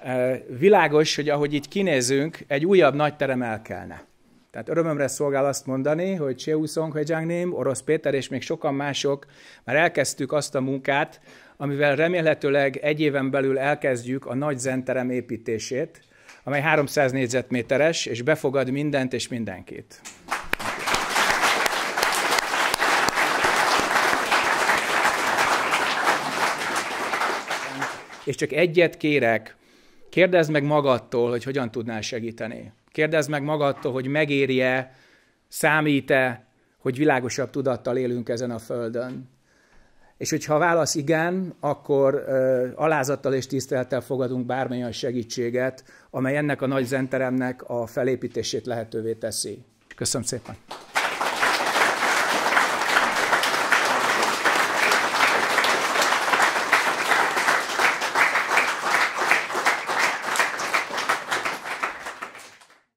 Világos, hogy ahogy így kinézünk, egy újabb nagy terem elkelne. Tehát örömömre szolgál azt mondani, hogy Cheu Song Hejangnim, Orosz Péter és még sokan mások már elkezdtük azt a munkát, amivel remélhetőleg egy éven belül elkezdjük a nagy zenterem építését, amely 300 négyzetméteres, és befogad mindent és mindenkit. És csak egyet kérek, kérdezd meg magadtól, hogy hogyan tudnál segíteni. Kérdezd meg magadtól, hogy megéri-e, számít-e, hogy világosabb tudattal élünk ezen a földön. És hogyha a válasz igen, akkor alázattal és tisztelettel fogadunk bármilyen segítséget, amely ennek a nagy zenteremnek a felépítését lehetővé teszi. Köszönöm szépen!